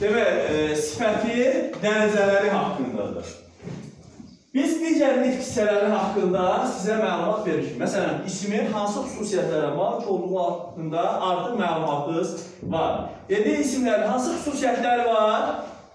sifətin dərəcələri haqqındadır. Biz digər nitq hissələri haqqında sizə məlumat veririk. Məsələn, ismin hansı xüsusiyyətlərə malik olduğu haqqında artıq məlumatınız var. İsimlərin hansı xüsusiyyətləri var?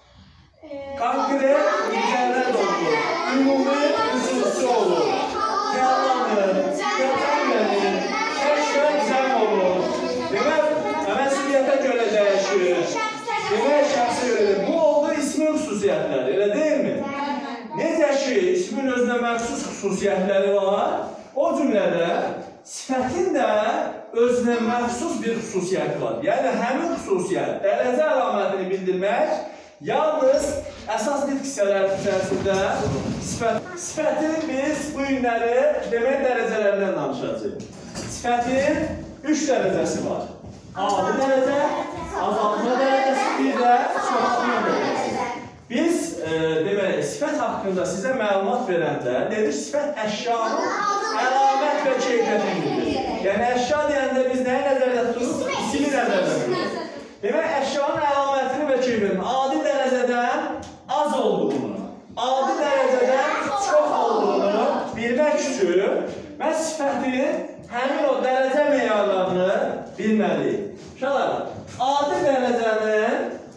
Konkret mücərrəd olur, ümumi xüsusi olur, kəlamır, götürmənir, şəkşən zəm olur. Demək, məsuliyyətə görə dəyişir. Demək, şəxsə görə. Bu oldu ismin xüsusiyyətləri, elə deyilmi? Necə ki, ismin özünə məxsus xüsusiyyətləri var, o cümlədə sifətin də özünə məxsus bir xüsusiyyəti var. Yəni, həmin xüsusiyyət, dərəcə əlamətini bildirmək, yalnız əsas nitq hissələri içərisində sifətin biz bu günləri demək dərəcələrindən danışacağıq. Sifətin 3 dərəcəsi var. Adi dərəcə, azaltma dərəcəsi, bir də çoxaltma dərəcəsi. Biz sifət haqqında sizə məlumat verəndə dedik, sifət əşyanın əlamət və keyfiyyətindir. Yəni, əşya deyəndə biz nəyə nəzərdə tuturuq? İsmi nəzərdə tuturuq. Demək, əşyanın əlamətini və keyfiyyətini adi dərəcədən az olduğunu, adi dərəcədən çox olduğunu bilmək üçün mən sifətin həmin o dərəcə meyarlarını bilməliyik. Uşaqlar, adi dərəcənin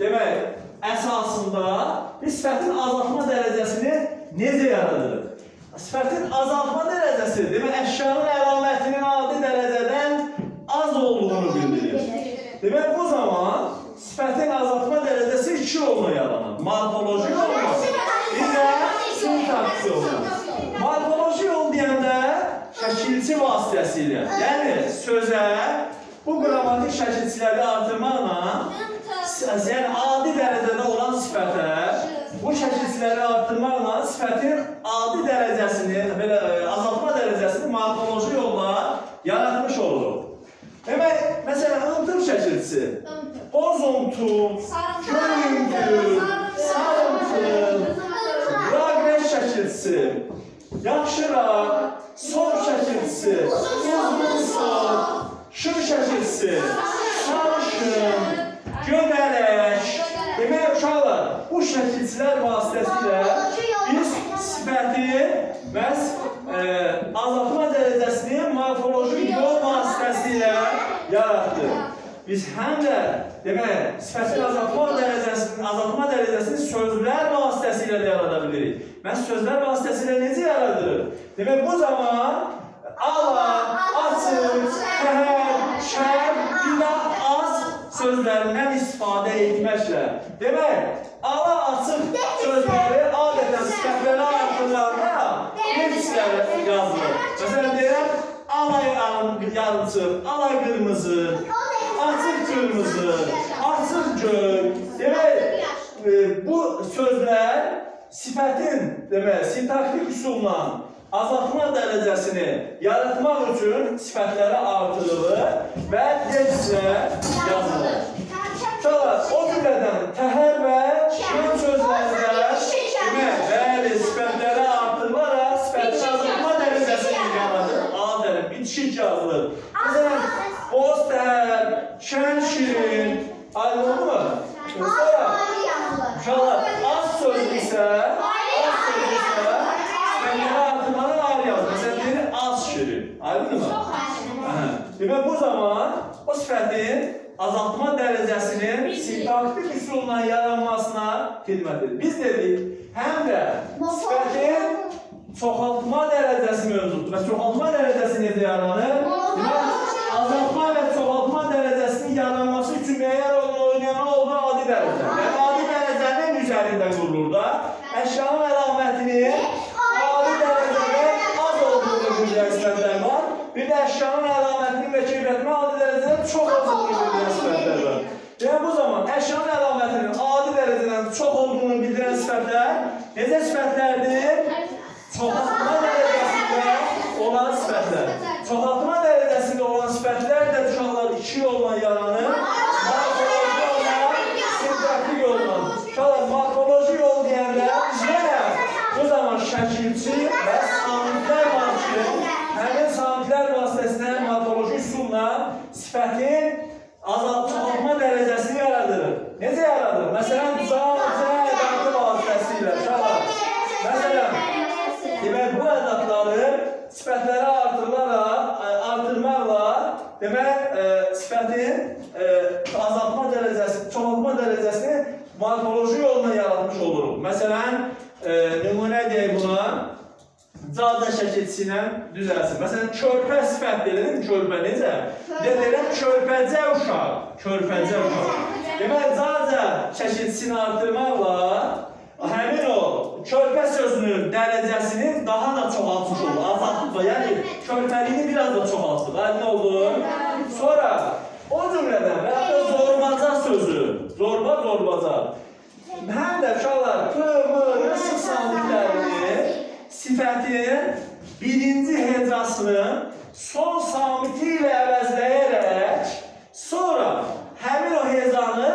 əsasında biz sifətin azaltma dərəcəsini necə yaradırıq? Sifətin azaltma dərəcəsi, əşyanın əlamətinin adi dərəcədən az olduğunu bildirir. Demək, bu zaman sifətin azaltma dərəcəsi 2 yolla yaranır. Morfoloji yolla, bir də sintaksi yolla. Morfoloji yol deyəndə şəkilçi vasitəsilə, yəni sözə bu qrammatik şəkilçiləri artırmaqla, yəni adi dərəcədə olan sifətə bu şəkilçiləri artırmaqla sifətin adi dərəcəsini, azaltma dərəcəsini morfoloji yolla yaratmış oluruq. Demək, məsələn, ımtım şəkilçisi, bozuntum, görüngül, sarımtım, raqrəş şəkilçisi, yaxşıraq, sol şəkilçisi, uzun-sol, şır şəkilçisi, sarışın, gödərək. Demək, uşaqlar, bu şəkilçilər vasitəsilə biz sifətin məhz azaltma dərəcəsini morfoloji yol vasitəsilə yaratdıq. Biz həm də, sifətin azaltma dərəcəsini sözlər vasitəsilə də yarada bilirik. Mən sözlər vasitəsilə necə yaradırıq? Demək, bu zaman ala, açıq, təhər, şər, bilah, az sözlərindən istifadə etməklə. Demək, ala, açıq sözləri adətən sifətləri artırlarında hepsiləri yazılır. Məsələn, deyirəm, alay yarımçıq, alay qırmızı, açıq qırmızı, açıq göy. Demək, bu sözlər sifətin, sintaktik üsulla azaltma dərəcəsini yaratmaq üçün sifətləri artırılır və hepsilə yazılır. O cümlədən təhər və şən sözlərində bəli, sifətləri artırılaraq sifətin azaltma dərəcəsini yaradır. Adərim, bitişik yazılır. Məsələn, boz təhər, şən şirin, aydın mı? Uşaqlar, az sözlü isə sifətləri artırmanın ağır yazılır. Məsələn, deyir, az şirin, aydın mı? Demək, bu zaman o sifətin azaltma dərəcəsinin sintaktik üsulla yaranmasına xidmət edir. Biz dedik, həm də sifətin çoxaltma dərəcəsi mövcuddur. Və çoxaltma dərəcəsi necə yaranır? Azaltma və çoxaltma dərəcəsinin yaranması üçün məyər oynayan olduğu adi dərəcə. Yəni, adi dərəcənin üzərində qurulur da, əşyanın əlamətini adi dərəcədə az olduğunu bildirən sifətlər var. Bir də əşyanın əlamətinin və keyfiyyətini adi dərəcədə çox olduğunu bildirən sifətlər var. Yəni, bu zaman əşyanın əlamətinin adi dərəcədən çox olduğunu bildirən sifətlər necə sifətlərdir? Çoxaltma dərəcəsində olan sifətlər. Çoxaltma dərəcəsində olan sifətlər də uşaqlar 2 yolla yaranır. Morfoloji yolla, sintaktik yolla. Uşaqlar, morfoloji yol deyəndə yenə bu zaman şəkilçi və samitlər var ki, həmin samitlər vasitəsində morfoloji üsulla sifətin çoxaltma dərəcəsini yaradırır. Necə yaradır? Məsələn, ca-cə ədatı vasitəsilə uşaqlar. Məsələn, demək, bu ədatları sifətləri artırmaqla demək, sifətin azaltma dərəcəsini, çoxaltma dərəcəsini morfoloji yolla yaratmış oluruq. Məsələn, nümunə deyək buna, ca-cə şəkilçisi ilə düzəlsin. Məsələn, körpə sifət deyilir mi? Körpə necə? Deyirəm, körpəcə uşaq. Körpəcə uşaq. Demək, ca-cə şəkilçisini artırmaqla həmin o körpə sözünün dərəcəsini daha da çoxaltmış olur, azaltmış. Yəni, körpəliyini biraz da çoxaltmış. Aydın oldu? Sonra, o cümlədən və ya da zorbaca sözü, zorbaca. Həm də uşaqlar, s samitlərini sifətin birinci hecasını son samiti ilə əvəzləyərək, sonra həmin o hezanı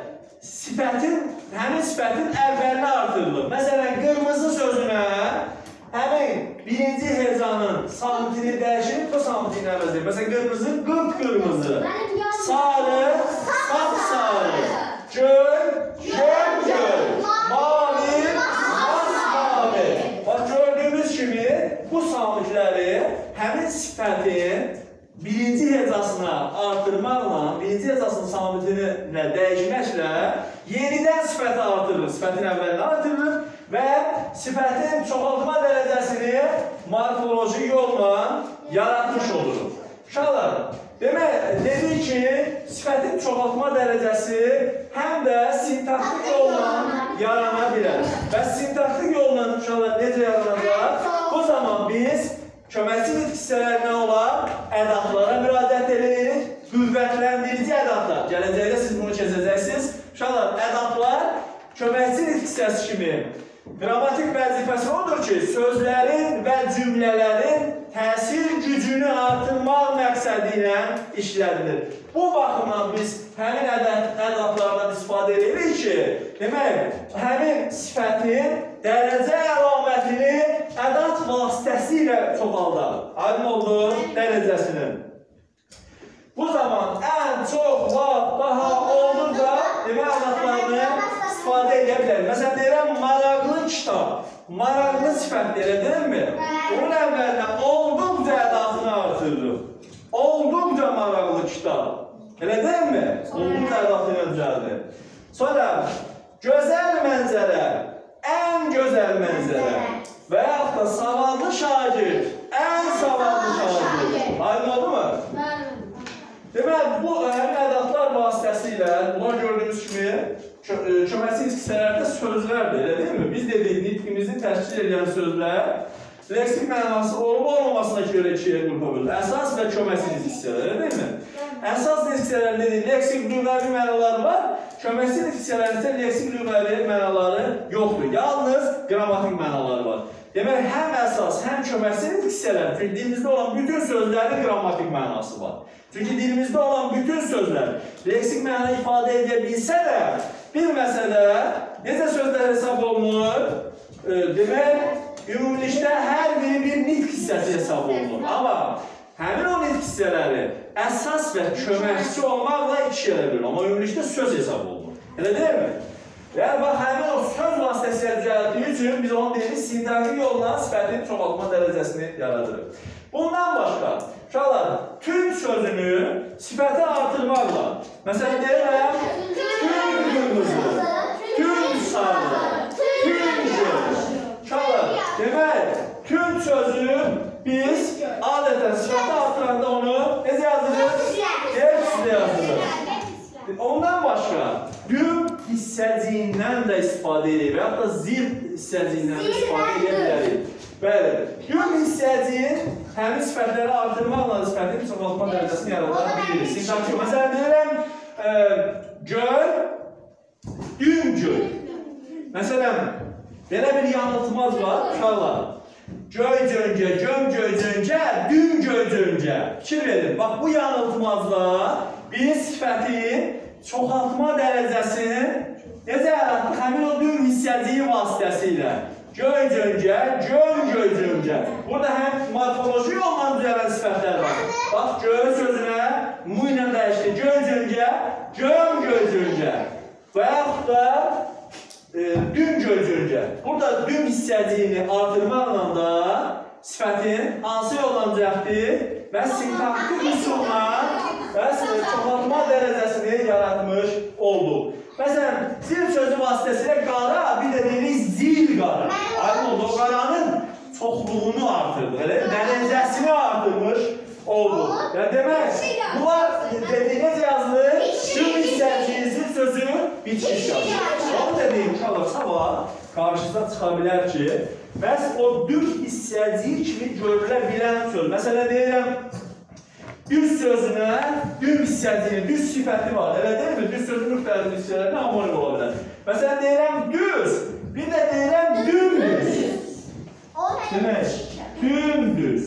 həmin sifətin əvvəlinə artırılır. Məsələn, qırmızı sözünə həmin birinci hezanın samitini dəyişib, bu samitini əvəzləyir. Məsələn, qırmızı, qırmızı, sarı, sarı, göl, göl, mavi, mavi. Bax, gördüyümüz kimi bu samitləri həmin sifətin birinci hecasına artırmaqla, birinci hecasının samitini dəyişməklə yenidən sifəti artırılır, sifətin əvvəlinə artırılır və sifətin çoxaltma dərəcəsini morfoloji yolla yaratmış oluruq. Uşaqlar, dedik ki, sifətin çoxaltma dərəcəsi həm də sintaktik yolla yarana bilər. Və sintaktik yolla uşaqlar necə yaranacaq? Bu zaman biz köməkçi nitq hissələrinə olan ədatlara müraciət edirik. Qüvvətləndirici ədatlar. Gələcəkdə siz bunu keçəcəksiniz. Uşaqlar, ədatlar köməkçi nitq hissəsi kimi qrammatik vəzifəsi odur ki, sözlərin və cümlələrin təsir gücünü artırmaq məqsədi ilə işlədilir. Bu baxımdan biz həmin ədatlardan istifadə edirik ki, demək, həmin sifətin dərəcə əlamətini ədat vasitəsilə çoxaldaq. Aydın oldu dərəcəsinin. Bu zaman ən çox, daha olduqca demək ədatlarını istifadə edə bilərik. Məsələn, deyirəm, maraqlı kitab. Maraqlı sifət deyilmi? Bunun əvvəlinə olduqca ədatını artırırıq. Olduqca maraqlı kitab. Elə deyilmi? Olduqca ədatını düzəldir. Sonra, gözəl mənzərə, ən gözəl mənzərə və yaxud da savadlı şagird, ən savadlı şagird. Aydın oldu mu? Demək, bu həmin ədatlar vasitəsilə, bunlar gördüyümüz kimi, köməkçi nitq hissələrdə sözlərdir, elə deyilmi? Biz dedik, nitqimizi təşkil edən sözlər leksik mənası olub-olmamasına görə ikiyə qrupa bölünür. Əsas və köməkçi nitq hissələri, elə deyilmi? Əsas nitq hissələri dedik, leksik lüğəvi mənaları var, köməkçi nitq hissələrində isə leksik lüğəvi mənaları yoxdur, yalnız qrammatik mənaları var. Demək, həm əsas, həm köməkçi nitq hissələri, çünki dilimizdə olan bütün sözlərin qrammatik mənası var. Çünki dilimizdə olan bütün sözlər leksik məna ifadə edə bilsə də, bilməsə də, necə sözlər hesab olunur? Demək, ümumilikdə hər biri bir nitq hissəsi hesab olunur. Amma həmin o nitq hissələri əsas və köməkçi olmaqla ikiyə bölünür. Amma ümumilikdə söz hesab olunur. Elə deyilmi? Yəni, bax, həmin o söz vasitəsilə düzəltdiyi üçün biz onu deyirik, sintaktik yolla sifətin çoxaltma dərəcəsini yaradırıq. Bundan başqa, uşaqlar, tüm sözünü sifəti artırmaqla, məsələn, deyirəm, tüm qırmızı, tüm sarı, tüm göz. Uşaqlar, demək, tüm sözü biz adətən sifəti artıranda onu necə yazırıq? Hepsilə yazırıq. Ondan başqa, düm hissəciyindən də istifadə edirik və yaxud da zil hissəciyindən də istifadə edə bilərik. Bəli, düm hissəciyin həmin sifətləri artırmaqla sifətin çoxaltma dərəcəsini yarada bilirik. Sintaktik, məsələn, deyirəm, göl, düm göl. Məsələn, belə bir yanıltmaz var, uşaqlar. Göy cöngə, göm göy cöngə, düm göy cöngə. Fikir verin, bax, bu yanıltmazda biz sifətin çoxaltma dərəcəsini necə yaratdıq? Həmin o düm hissəciyi vasitəsilə. Göy cöngə, göm göy cöngə. Burada həm morfoloji yolla düzələn sifətlər var. Bax, göy sözünə mu ilə dəyişdi. Göy cöngə, göm göy cöngə. və yaxud da düm gözüncə. Burada düm hissəciyini artırmaqla da sifətin hansı yollanacaqdır və sintaktik üsulla və çoxaltma dərəcəsini yaratmış olduq. Məsələn, zil sözü vasitəsilə qara, bir də deyirik zil qara. Aydın oldu, o qaranın çoxluğunu artırdı, dərəcəsini artırmış oldu. Yəni demək, bunlar dediyiniz yazılır, düm hissəciyini zil sözü bitmiş yazılır. Onu dediyim, inşallah sabah qarşınıza çıxa bilər ki, məhz o düm hissəciyi kimi görülə bilən söz. Məsələn, deyirəm, düz sözünə düm hissəciyini, düz sifəti var, elə deyil mi? Düz sözün müxtəlif hissələrində harmonik ola bilər. Məsələn, deyirəm, düz, bir də deyirəm, dümdüz. Demək, dümdüz.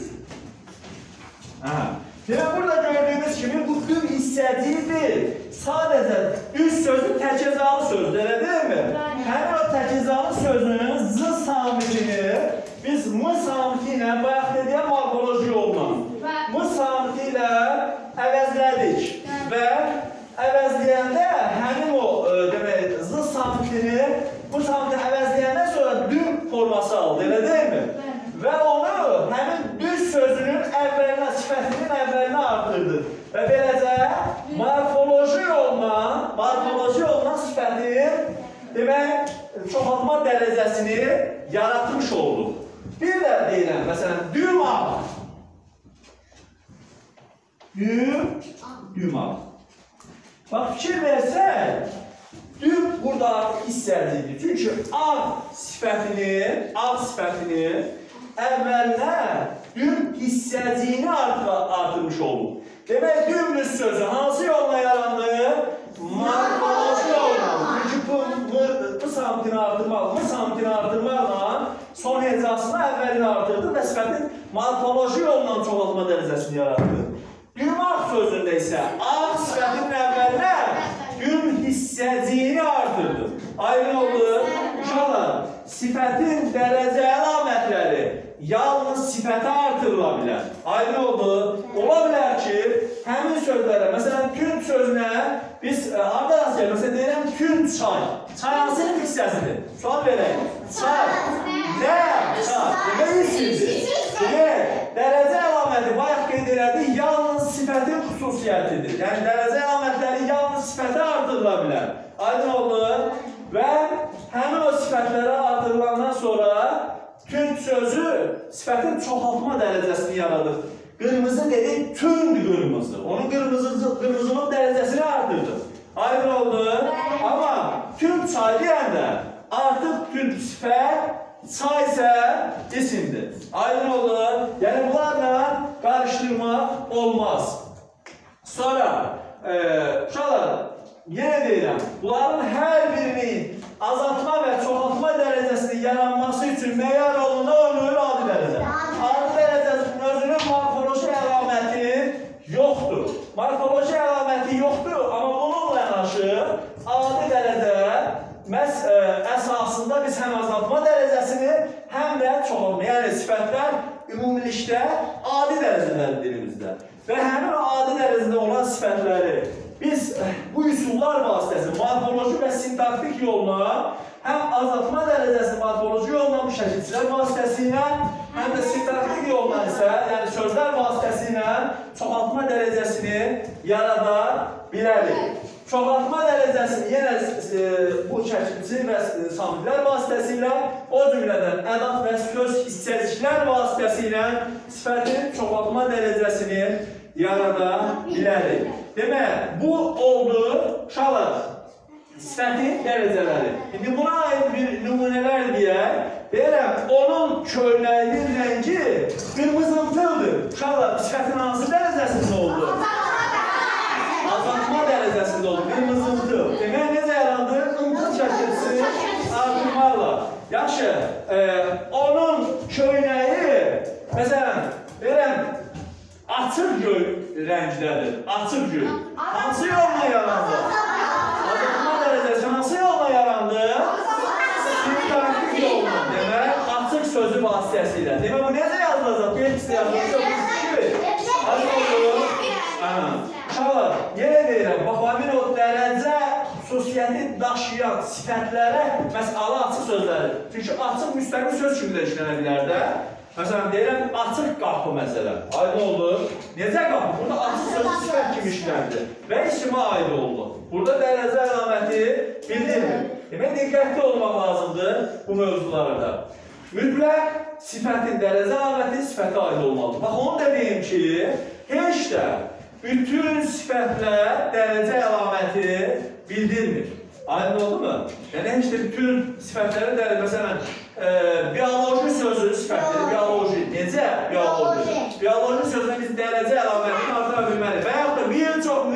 Demək, burada gördüyünüz kimi bu düm hissəciyidir. Sadəcə düz sözü təkizalı sözdür, elə deyil mi? Həmin o təkizalı sözünün z samitini biz m samiti ilə, bayaq dediyəm morfoloji yolla, m samiti ilə əvəzlədik və əvəzləyəndə həmin o demək, z samitini bu samiti əvəzləyəndən sonra düm forması aldı, elə deyil mi? Və onu həmin düz sözünün əvvəlinə, sifətinin əvvəlinə artırdı. Və beləcə morfoloji yolla sifətin demək, çoxaltma dərəcəsini yaratmış olduq. Bir də deyiləm, məsələn, düm ağ. Düm ağ. Bax, fikir versək, düm burada artıq hissəlidir. Çünki ağ sifətini əvvəlinə düm hissəciyini artırmış olduq. Demək, dümdüz sözü hansı yolla yarandı? Morfoloji yolla. Çünki bu samitini artırmaqla son hecasını əvvəlini artırdı və sifətin morfoloji yolla çoxaltma dərəcəsini yaratdı. Düm ağ sözündə isə ağ sifətinin əvvəlinə düm hissəciyini artırdı. Aydın oldu. İnşallah, sifətin dərəcə əlamətləri yalnız sifətə artırıla bilər. Aydın oldu. Ola bilər ki, həmin sözlərə, məsələn, tünd sözünə biz harada rast gəlir? Məsələn, deyirəm, tünd çay. Çay hansının hissəsidir? Sual verək. Çay. Nə? Çay. Demək isimdir. Dərəcə əlaməti, bayaq qeyd elədik, yalnız sifətin xüsusiyyətidir. Yəni, dərəcə əlamətləri yalnız sifətə artırıla bilər. Aydın oldu. Və həmin o sifətlərə artırılandan sonra tünd sözü sifətin çoxaltma dərəcəsini yaradır. Qırmızı dedik, tünd qırmızı. Onun qırmızının dərəcəsini artırdı. Aydın oldu. Amma tünd çay deyəndə artıq tünd sifət, çay isə isimdir. Aydın oldu. Yəni, bunlarla qarışdırmaq olmaz. Sonra, uşaqlar, yenə deyirəm, bunların hər birinin azaltma və çoxaltma dərəcəsinin yaranması üçün meyar yolunda ölür adi dərəcə. Adi dərəcəsinin özünün morfoloji əlaməti yoxdur. Morfoloji əlaməti yoxdur, amma bununla yanaşı adi dərəcə məhz əsasında biz həm azaltma dərəcəsini, həm də çoxaltma, yəni sifətlər ümumilikdə adi dərəcələr dilimizdə. Və həmin adi dərəcədə olan sifətləri biz bu üsullar vasitəsilə, morfoloji və sintaktik yolla, həm azaltma dərəcəsini morfoloji yolla, bu şəkilçilər vasitəsilə, həm də sintaktik yolla isə, yəni sözlər vasitəsilə çoxaltma dərəcəsini yarada bilərik. Çoxaltma dərəcəsini yenə bu şəkilçi və samitlər vasitəsilə, o cümlədən ədat və söz hissəciklər vasitəsilə sifətin çoxaltma dərəcəsini yarada bilərik. Demək, bu oldu, uşaqlar, sifətin dərəcələri. İndi buna aid bir nümunələr deyək. Deyirəm, onun köynəyinin rəngi qırmızıntıldır. Uşaqlar, sifətin hansı dərəcəsində oldu? Azaltma dərəcəsində oldu, qırmızıntıl. Demək, necə yarandı? Intıl şəkilçisi artırmaqla. Yaxşı, onun köynəyi, məsələn, deyirəm, açıq göy rəngdədir, açıq göy. Hansı yolla yarandı? Azaltma dərəcəsi hansı yolla yarandı? Sintaktik yolla, demək, açıq sözü vasitəsilə. Demək, bu necə yazılacaq? Hepsi yazılacaq. Hadi oldu. Uşaqlar, yenə deyirəm, bax, həmin o dərəcə xüsusiyyəti daşıyan sifətlərə, məsələn, açıq sözləri. Çünki açıq müstəqil söz kimi də işlənə bilər də. Məsələn, deyirəm, açıq qapı məsələn. Aydın oldu. Necə qapı? Burada açıq söz sifət kimi işləndir və isimə aid oldu. Burada dərəcə əlaməti bildirir. Demək, diqqətli olmaq lazımdır bu mövzularda. Mütləq sifətin dərəcə əlaməti sifətə aid olmalıdır. Bax, onu da deyim ki, heç də bütün sifətlər dərəcə əlaməti bildirmir. Aydın oldu mu? Yəni, heç də bütün sifətlərin dərəcə, məsələn, bioloji sözü sifətdir, bioloji. Necə bioloji? Bioloji sözünə biz dərəcə əlamətini artıra bilməliyik. Və yaxud da bir çox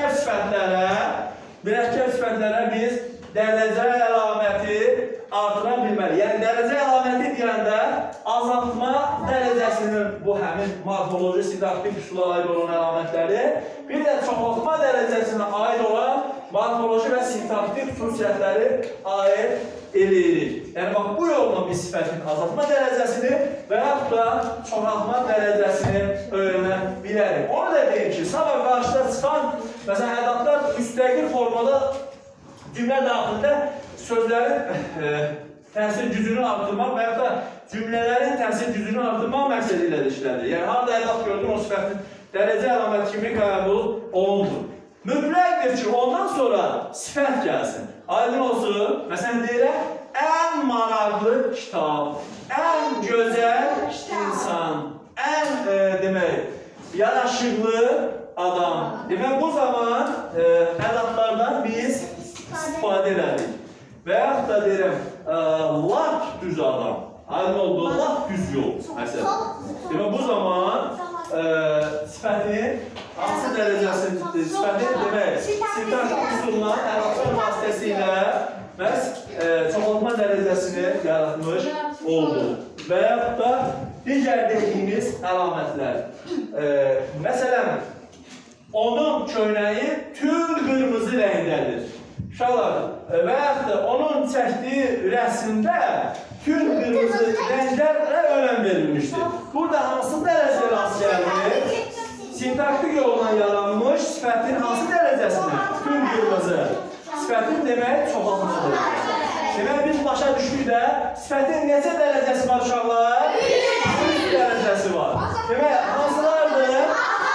mürəkkəb sifətlərə biz dərəcə əlaməti artıra bilməliyik. Yəni, dərəcə əlaməti deyəndə azaltma dərəcəsinin bu həmin morfoloji, sintaktik üsula aid olan əlamətləri, bir də çoxaltma dərəcəsinə aid olan morfoloji və sintaktik xüsusiyyətləri aid eləyirik. Yəni, bax, bu yolla biz sifətin azaltma dərəcəsini və yaxud da çoxaltma dərəcəsini öyrənə bilərik. Onu da deyim ki, sabah qarşıda çıxan, məsələn, ədatlar müstəqil formada cümlə daxilində sözlərin təsir gücünü artırmaq və yaxud da cümlələrin təsir gücünü artırmaq məqsədi ilə də işlənir. Yəni, harada ədat gördün, o sifətin dərəcə əlaməti kimi qəbul olunur. Mütləqdir ki, ondan sonra sifət gəlsin. Aydın olsun, məsələn, deyirəm, ən maraqlı kitab, ən gözəl insan, ən, demək, yaraşıqlı adam. Demək, bu zaman ədatlardan biz istifadə edirik. Və yaxud da deyirəm, lap düz adam. Aydın oldu, lap düz yol, məsələn. Demək, bu zaman sifətin hansı dərəcəsini, sifətin demək, sintaktik üsulundan əlatlar vasitəsilə məhz çoxaltma dərəcəsini yaratmış oldu. Və yaxud da digər dediyimiz əlamətlər. Məsələn, onun köynəyi tünd qırmızı rəngdədir. Uşaqlar, və yaxud da onun çəkdiyi rəsmdə tünd qırmızı rənglərə önəm verilmişdir. Burada hansı dərəcə rast gəlir? Sintaktik yolla yaranmış sifətin hansı dərəcəsinə? Tünd qırmızı. Sifətin demək çoxaltmasıdır. Demək, biz başa düşdük də, sifətin neçə dərəcəsi var uşaqlar? 3 dərəcəsi var. Demək, hansılardır?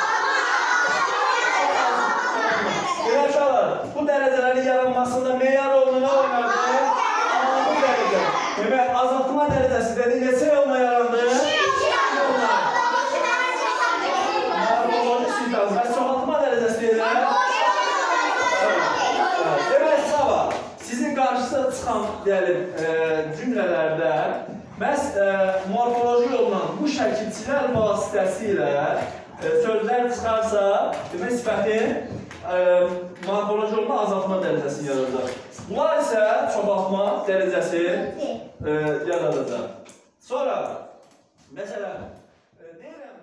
Demək, uşaqlar, bu dərəcələrin yaranmasında meyar olunu nə oynardır? Bu dərəcə. Demək, azaltma dərəcəsi dedi, neçə yolla yarandı? Morfoloji sintaz və çoxaltma dərəcəsi deyirlər. Demək, sabah sizin qarşısına çıxan cümlələrdə məhz morfoloji yolla bu şəkilçilər vasitəsilə sözlər çıxarsa, demək, sifətin morfoloji yolla azaltma dərəcəsini yaradacaq. Bunlar isə çoxaltma dərəcəsi yaradacaq. Sonra, məsələn, deyirəm,